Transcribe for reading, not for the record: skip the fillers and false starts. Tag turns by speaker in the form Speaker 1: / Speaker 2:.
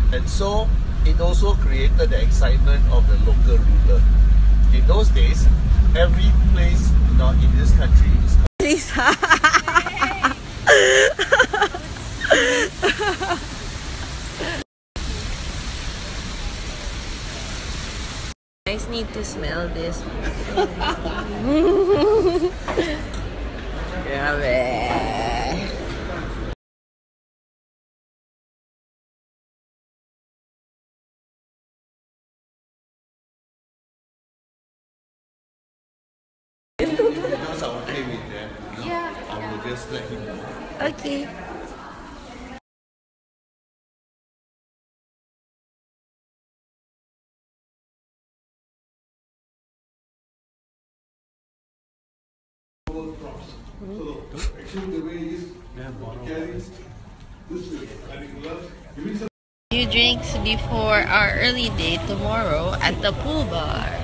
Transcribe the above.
Speaker 1: And so it also created the excitement of the local ruler. In those days, every place in this country is
Speaker 2: I just need to smell this. Grabe.
Speaker 1: because I'm okay with them.
Speaker 2: Yeah.
Speaker 1: I will just let him know.
Speaker 2: Okay.
Speaker 1: So actually the way is carrying this way, carrying gloves, giving some
Speaker 2: Few drinks before our early day tomorrow at the pool bar.